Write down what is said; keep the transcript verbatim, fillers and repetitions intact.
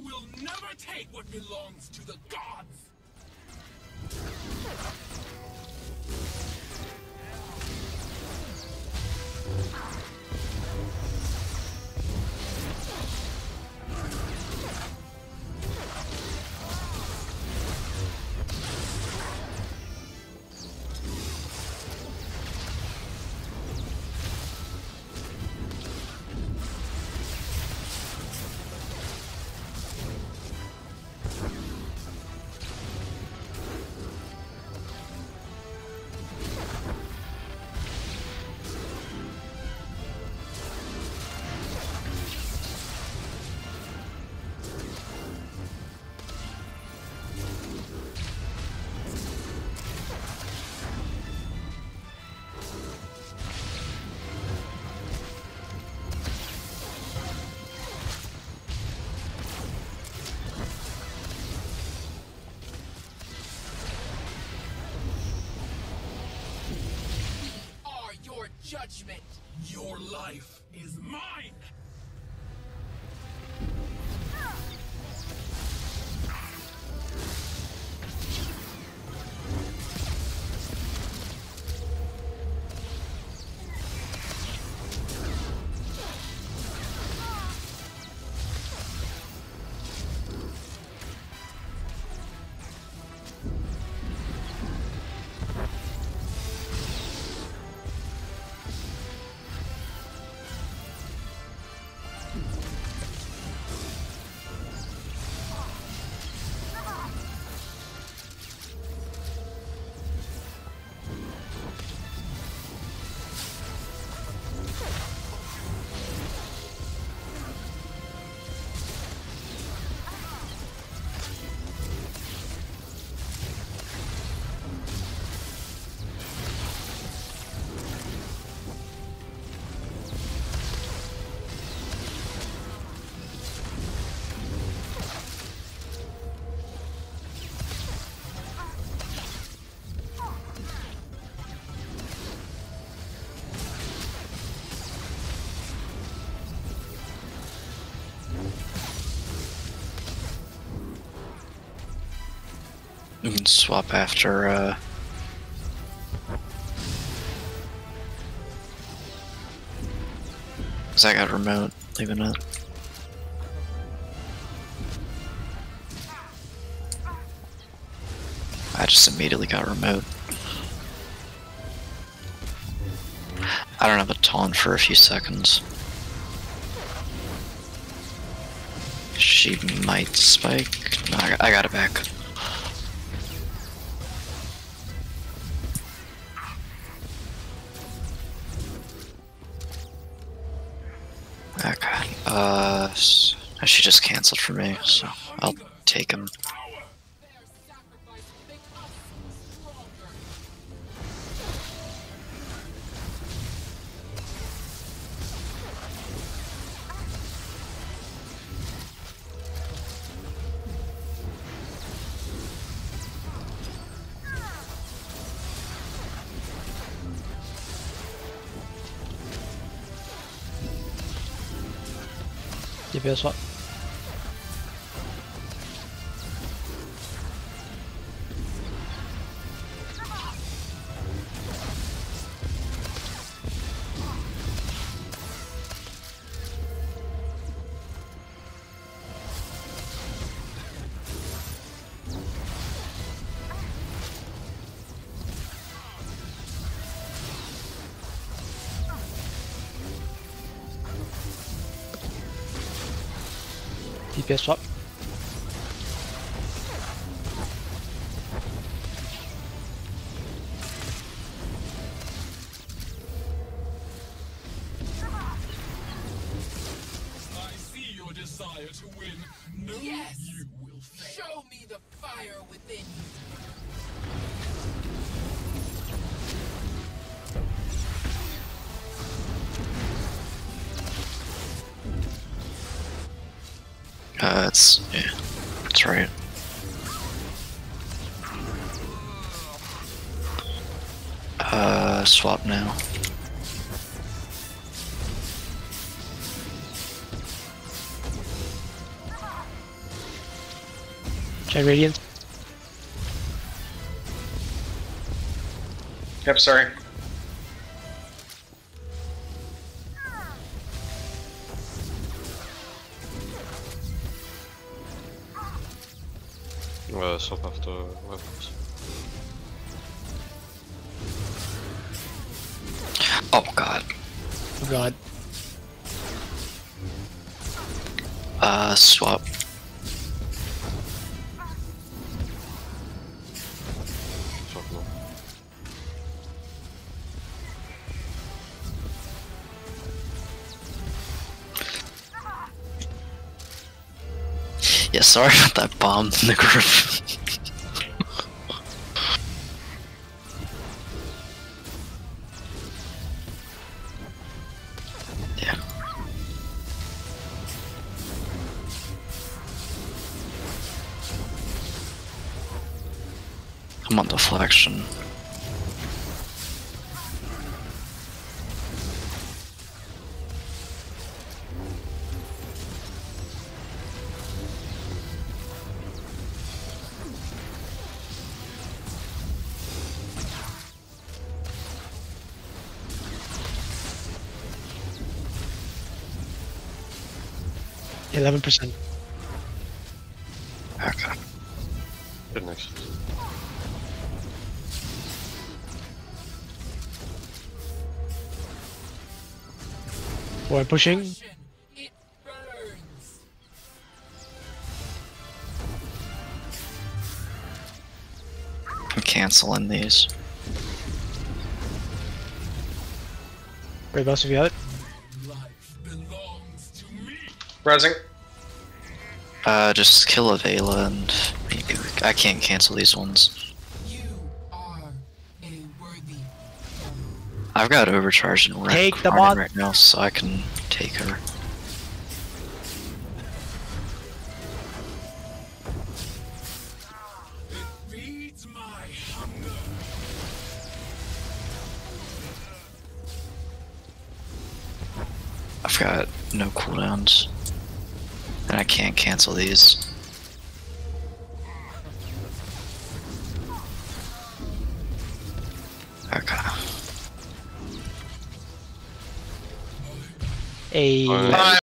will never take what belongs to the gods! Judgment. Your life is mine! We can swap after, uh... cause I got remote, leaving it. I just immediately got remote. I don't have a taunt for a few seconds. She might spike. No, I got, I got it back. Okay. Uh, she just canceled for me, so I'll take him. D P S swap. D P S swap. I see your desire to win. No, yes. You will fail. Show me the fire within you. Uh, it's, yeah, that's right. Uh, swap now. Check Radiant. Yep, sorry. Uh, swap after weapons. Oh god. Oh god. Uh, swap. Swap no. Yeah, sorry about that bomb in the group. Yeah. I'm on deflection. Eleven percent. Okay. Good next. We're pushing. It burns. I'm canceling these. Great boss if you have it. Life belongs to me. Rising. Uh, just kill a Vela and maybe we, I can't cancel these ones. You are a worthy. I've got overcharge and wreck Take the farming bot. right now, so I can take her. It feeds my hunger. I've got no cooldowns. And I can't cancel these. Okay. A Alright. Bye.